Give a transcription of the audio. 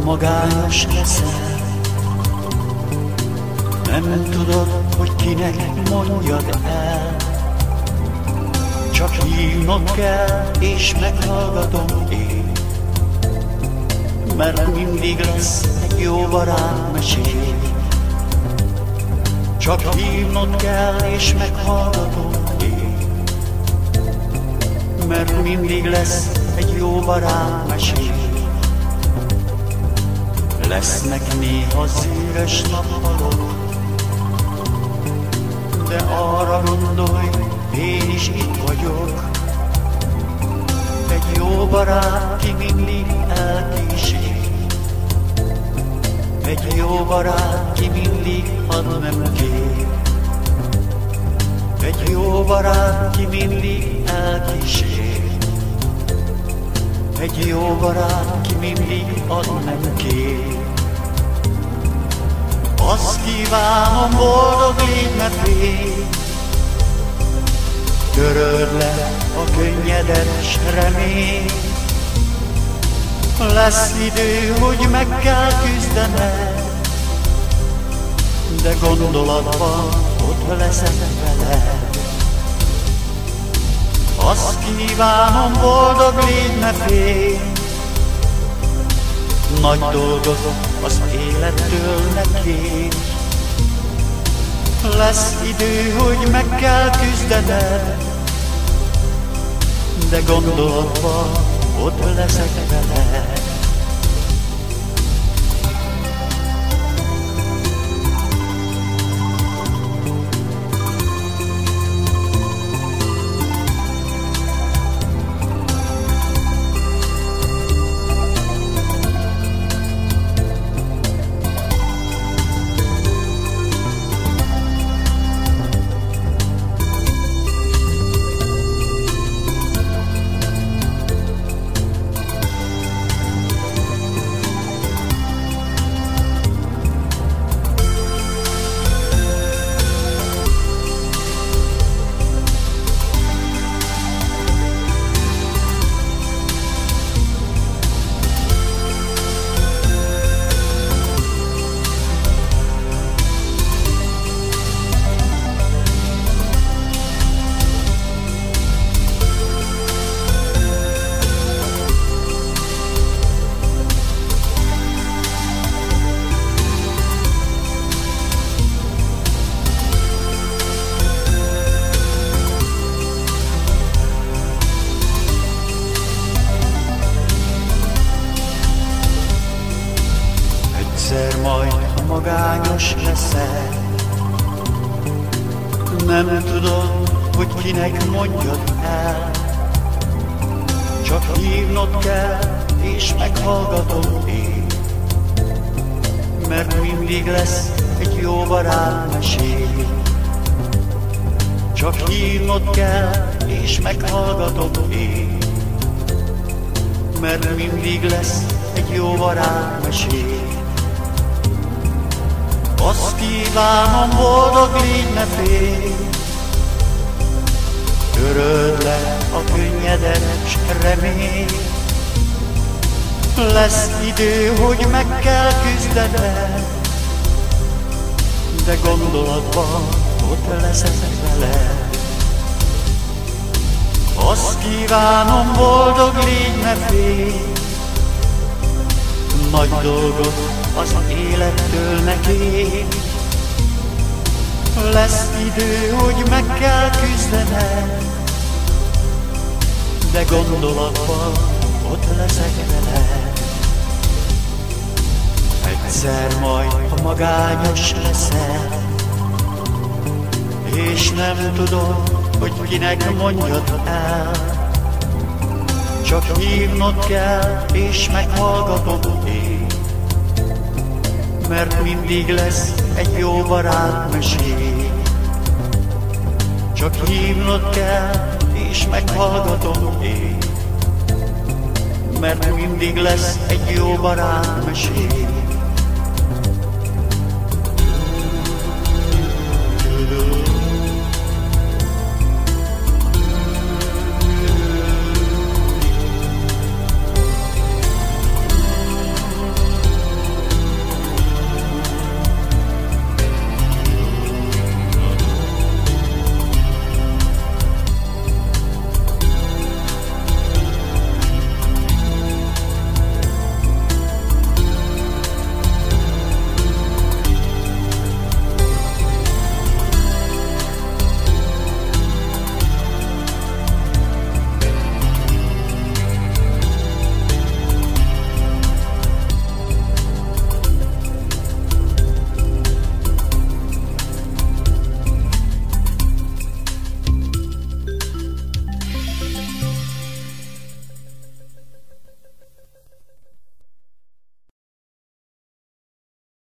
magányos leszel. Nem tudod, hogy kinek mondjad el. Csak hívnod kell, és meghallgatom én. Mert mindig lesz egy jó barát mesél. Csak hívnod kell, és meghallgatom én. Mert mindig lesz egy jó barát mesél. Lesznek néha szűrös nappalok, de arra gondolj, én is itt vagyok. Egy jó barát, ki mindig elkísér. Egy jó barát, ki mindig ad nem kér. Egy jó barát, ki mindig elkísér. Egy jó barát, ki mindig ad nem kér. Azt kívánom, boldog légy, ne félj. Töröld le a könnyedet, s remény. Lesz idő, hogy meg kell küzdened, de gondolatban ott leszek veled. Azt kívánom, boldog légy, ne félj. Nagy dolgot az élettől ne kérj. Lesz idő, hogy meg kell küzdened, de gondolatban ott leszek veled. Egyszer majd, ha magányos leszel, nem tudod, hogy kinek mondjad el. Csak hívnod kell, és meghallgatom én. Mert mindig lesz egy jó barát mesél. Csak hívnod kell, és meghallgatom én. Mert mindig lesz egy jó barát mesél. Azt kívánom, boldog légy, ne félj. Töröld le a könnyedet, s remény. Lesz idő, hogy meg kell küzdened, de gondolatban ott leszek veled. Azt kívánom, boldog légy, ne félj. Nagy dolgot az élettől ne kérj. Lesz idő, hogy meg kell küzdened, de gondolatban ott leszek veled. Egyszer majd, ha magányos leszel, és nem tudod, hogy kinek mondjad el. Csak hívnod kell, és meghallgatom én. Mert mindig lesz egy jó barát mesél. Csak hívnod kell, és meghallgatom én. Mert mindig lesz egy jó barát mesél.